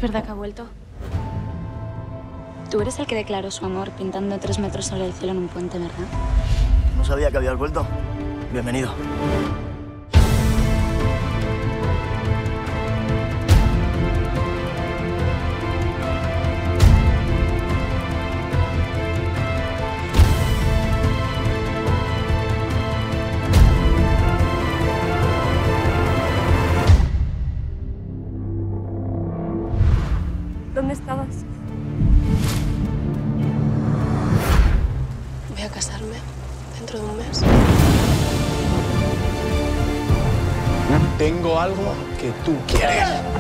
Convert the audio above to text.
verdad que ha vuelto? Tú eres el que declaró su amor pintando 3 metros sobre el cielo en un puente, ¿verdad? No sabía que habías vuelto. Bienvenido. ¿Dónde estabas? Voy a casarme dentro de un mes. Tengo algo que tú quieres.